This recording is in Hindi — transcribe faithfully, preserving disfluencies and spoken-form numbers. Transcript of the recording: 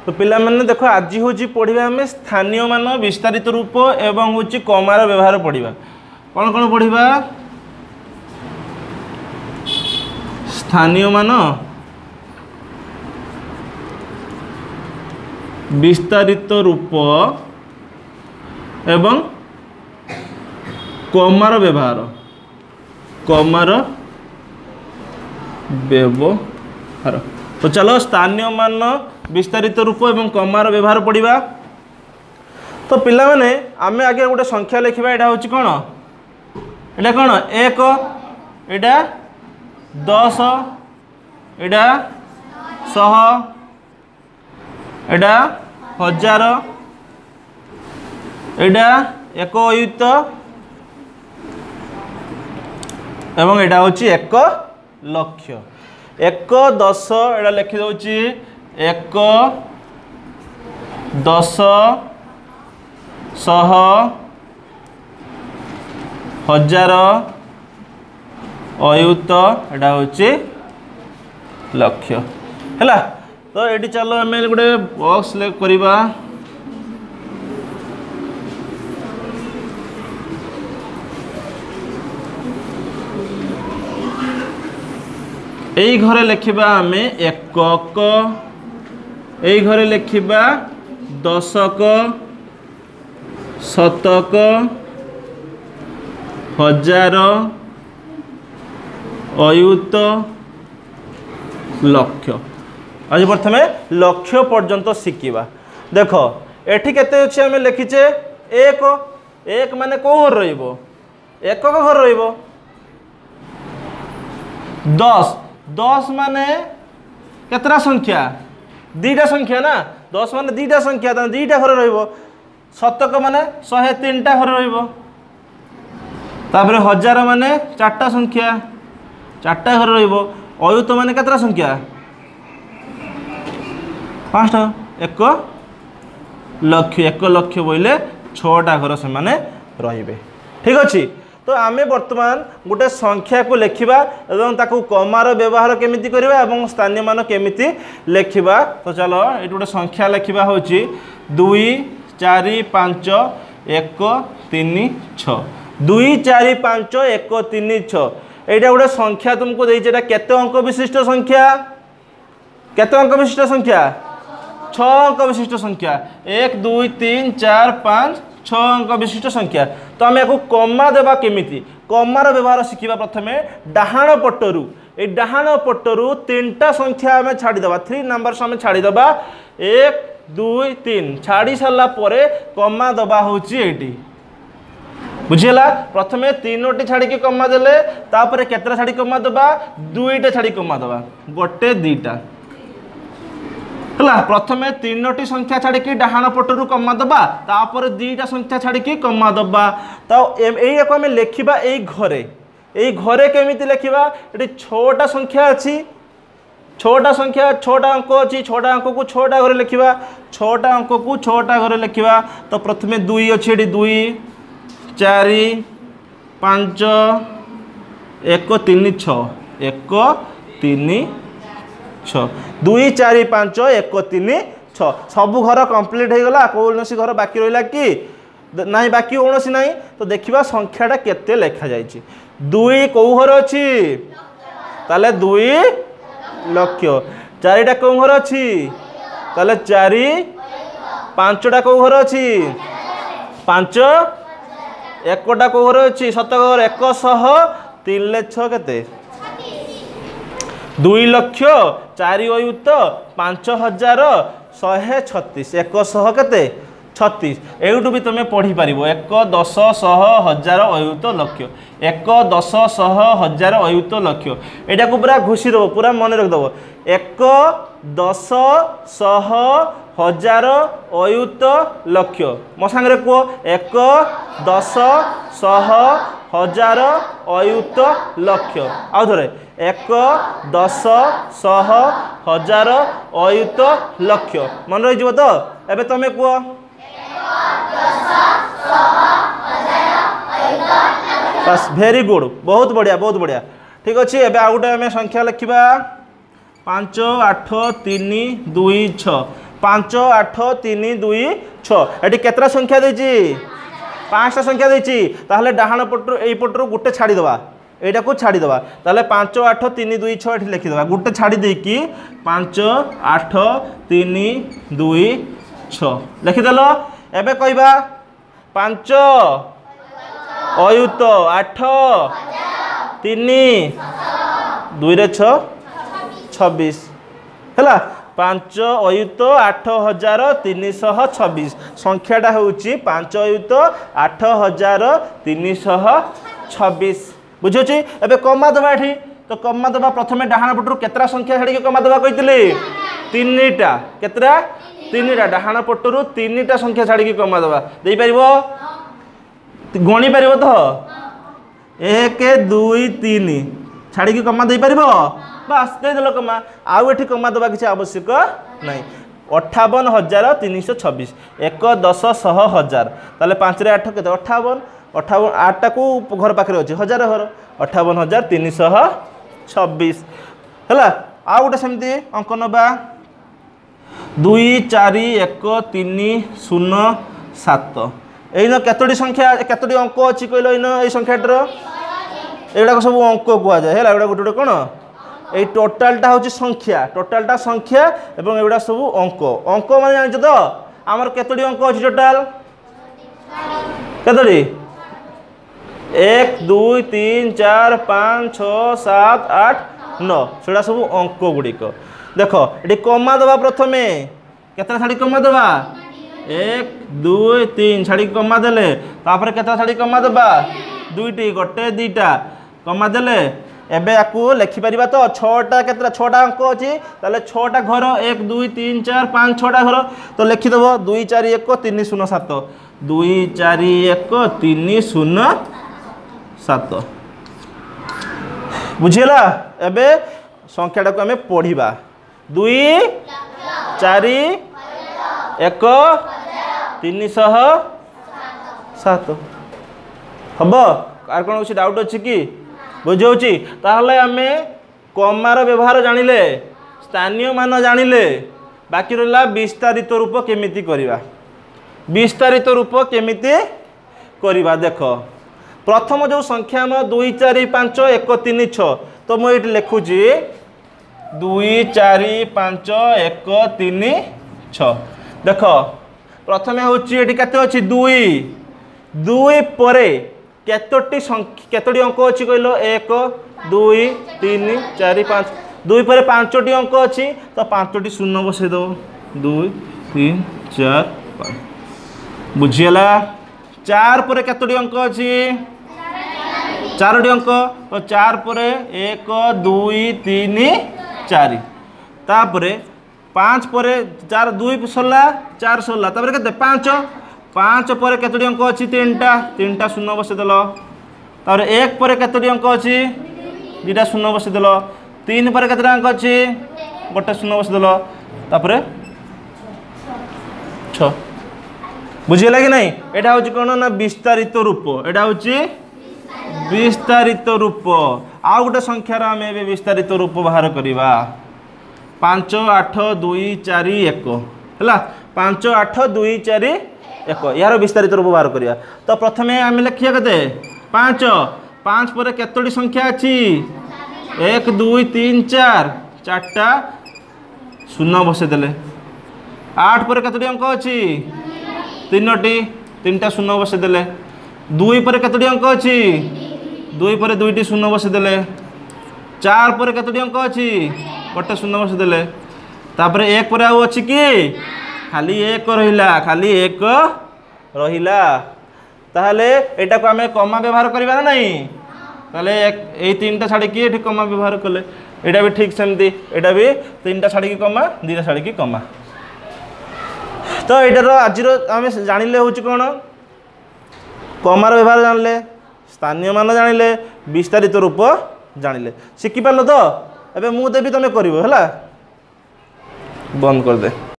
तो पिला माने देखो आज हूँ पढ़ा आम स्थानीय मान विस्तारित रूप एवं हूँ कमार व्यवहार पढ़ा कौन कौन पढ़ा स्थानीय मान विस्तारित रूप एवं कमार व्यवहार कमार व्यवहार। तो चलो स्थानीय मान विस्तारित रूप एवं कमार व्यवहार पढ़ा। तो पिला माने आमे आगे गोटे संख्या लिखा यहाँ हूँ कौन एटा कौन एक एटा दस एटा शह एटा हजार एटा एक अयुत एवं एटा हूँ एक लक्ष। एक दस एटा लिखि दउची एक दस शह हजार अयुत एटा हूँ लक्ष है। तो ये चलो आम गोटे बॉक्स करवा यही घरे लिखा आम एकक यही घरे लिखा दशक शतक हजार अयुत लक्ष। आज प्रथमे लक्ष पर्यंत शिखा। देख एठी केते अछि आमे लिखिचे एक एक माने को घर रहिबो एकक घर रहिबो। दस दस माने केतरा संख्या दीटा संख्या ना दस माने दीटा संख्या त दीटा घर रहिबो। शतक माने सौ तीन टा घर रहिबो। तापरे हजार माने चारटा संख्या चारटा घर रहिबो। अयुत माने केतरा संख्या पाँचटा एक लक्ष एक लक्ष बोले छटा घर से माने रहिबे। ठीक अच्छे। तो आमे वर्तमान गोटे संख्या को लिखा एवं ताकू कमार व्यवहार केमिति करबा एवं स्थानीय मान केमिति लिखा। तो चलो ये गोटे संख्या लिखा हूँ दुई चार पाँच एक तीन छ दुई चार पाँच एक तीन छ यहाँ गोटे संख्या तुमको देते केते अंक विशिष्ट संख्या केते अंक विशिष्ट संख्या छ अंक विशिष्ट संख्या एक दुई तीन चार पाँच छ अंक विशिष्ट संख्या। तो आम या कमा देवा केमिति कमार व्यवहार शिखा। प्रथमे डाहाण पटरु ए डाहाण पटरु तीन टा संख्या आम छाड़ीदे थ्री नंबर्स आम छाड़ीदे एक दुई तीन छाड़ी सारा पर कमा दबा हूँ ये बुझीला। प्रथमे तीनोटी छाड़ी कमा देले तापर केतरा छाड़ी कमा दबा दुईटा छाड़ी कमा दबा गोटे दीटा है। प्रथमे तीनोटी संख्या छाड़ी डाहाण पटरु कमा दबा तापर दीटा संख्या छाड़ी कमा दबा। तो यही आम लिखा यही घरे यही घरे केमिति लिखा ये छटा संख्या अच्छी छटा संख्या छटा अंक अच्छी छटा अंक को छटा घरे लिखा छटा अंक को छटा घरे लिखा। तो प्रथमे दुई अच्छी ये दुई चार पाँच एक तीन छ एक तीन छ दुई चार पाँच एक तीन छ सबू घर कंप्लीट हो गला। कौन घर बाकी रहा कि ना बाकी कौन ना। तो देखा संख्याटा केते लेखा जाइए दुई कौ घर अच्छी ताले दुई लक्ष चारिटा कौ घर अच्छी ताले चारि पांचटा कौ घर अच्छी पांच एकटा कौ घर अच्छी शतक घर एक शह तीन लक्ष केते दुई लक्ष चार अयुत पांच हजार शहे छत्तीस एक शह केते छत्तीस। एठू भी तुम पढ़ी पार एक दस शह हजार अयुत लक्ष एक दस शह हजार अयुत लक्ष यहाँ को पूरा घुषी दब पूरा मन रखिदब एक दस शह हजार अयुत लक्ष मो सांगे कह एक दस शह हजार अयुत लक्ष आउ थे एक दस शह हजार अयुत लक्ष मन रही तो एबे तुम कह बस भेरी गुड बहुत बढ़िया बहुत बढ़िया ठीक अच्छे। एबे आ गोटे आम संख्या लिखा पाँच आठ तीन दुई छ पाँच आठ तीन दुई छः केतरा संख्या देछि पाँचटा संख्या देछि ताहले डाहाण पटरु एई पटरु गुटे छाड़ीदेवा एटा को छाड़ीदेवा ताहले पाँच आठ तीन दुई छः एठी लिखिदेवा गुटे छाड़ी देकी पाँच आठ तीन दुई छः लिखिदेल एबे कहबा पाँच अयुत आठ तीन दुई रे छः छब्बीस है पाँच अयुत आठ हजार तीन शह छब्बीस संख्याटा हूँ पाँच अयुत आठ हजार तीन शह छब्बीस बुझे एबे कमा दबा एठी तो कमा दबा प्रथम डाहाण पटू केतरा संख्या छाड़ी कमा दबा कही तीन टा केतरा तीन टा डाहाण पटू तीन टा संख्या छाड़ी कमा दबा दे पारिबो गणी पारिबो तो एक दुई तीन छाड़ी कमा दे पारिबो बास देदेल कमा आउ एठी कमा दबा किसी आवश्यक नहीं अठावन हजार तीन सौ छब्बीस एक दस शह हजार ताले पाँच रे आठ केते अठावन अठावन आठटा को घर पाखे अच्छे हजार घर अठावन हजार तीन शह छब्बीस है आउ गोटे सेमती अंक नबा दुई चार एक तीन शून्य सात एन केतोटी संख्या केतोटी अंक अच्छी कहल इन ये संख्याटर एगुड़ा सब अंक कह जाए है गोटे गोटे कौन ये टोटालटा हूँ संख्या टोटालटा संख्या एवं एगुड़ा सब अंक अंक मान जान तो आमर केतोटी अंक अच्छी टोटाल केतोटी एक दुई तीन चार पाँच छः सात आठ नौ से सब अंक गुड़िक देख ये कमा दबा प्रथमे केतटा छाड़ी कमा दबा एक दुई तीन छाड़ी कमा देले तापर केतटा छाड़ी कमा दबा दुईटी गोटे दुईटा कमा देले एबे आकु लिखि परिबा तो छटा केतरा छटा अंक अछि ताले छटा घर एक दुई तीन चार पाँच छटा घर तो लिखि देबो दुई चार एक तीन शून्य सात दुई चार एक तीन शून्य सात बुझिला एबे संख्याटा को हमें पढ़िबा दुई चार एक तीन शह सात हम आर कौन किसी डाउट अच्छी कि बुझे ताहले आमे कमार व्यवहार जानिले स्थानीय मान जानिले बाकी रहा विस्तारित रूप केमिति करिबा विस्तारित रूप केमिति करिबा देख प्रथम जो संख्या हम दुई चार पाँच एक तीन छः तो मुझे लिखुची दुई चार पाँच एक तीन छः देख प्रथम हूँ केते अच्छी दुई दुई परे केतोटी केतोटी अंक अच्छी कहल एक दुई तीन चार पाँच दुई पर पांचटी अंक अच्छी तो पांचटी शून्य बसई दब दुई तीन चार पाँच बुझीगला चार पर केतोटी अंक अच्छी चारोटी अंक तो चार पर एक दुई तीन चार तापर पाँच पर चार दुई सरला चार सरला तापर केते पाँच पाँच पर केतोटी अंक अच्छी तीन टा तीन टा शून्य बसईदेल तापर एक पर केतोटी अंक अच्छी दुटा शून्य बसईदेल तीन पर केतोटी अंक अच्छी गोटे शून्य बसईदेल तापर छ बुझीगला कि नहीं एटा हूँ कौन ना विस्तारित रूप एटा हूँ विस्तारित रूप आउ गोटे संख्यार आम ए विस्तारित रूप बाहर करवा पाँच आठ दुई चार एक है पाँच आठ दुई चार एक यार विस्तारित रूप बाहर करवा तो प्रथम आम लिखिया के पाँच पाँच पर केतोटी संख्या अच्छी एक दुई तीन चार चार्टा शून्य बसईदेले आठ पर केतोटी अंक अच्छी तीन टी तीन टा शून्य बसईदेले दुई पर केतोटी अंक अच्छी दुई पर दुईटी शून्य बसईदेले चार पर केतोटी अंक अच्छी गोटे शून्य बसईदेले तापर एक पर आउ अच्छी कि खाली एक रहिला खाली एक रहिला ताहले एटा को आमे कमा व्यवहार करबा ना नहीं ताहले एक ए तीन टा छाड़ी कि एठी कमा व्यवहार कले एटा भी ठीक सेमती एटा भी तीन टा छाड़ी कि कमा दीटा छाड़ी कि कमा तो एटार आज आम जानिले हूँ कौन कमार व्यवहार जानले स्थानीय मान जानिले विस्तारित रूप जानिले शिखिपार तो एबे मु देवी तुम कर बंद कर दे।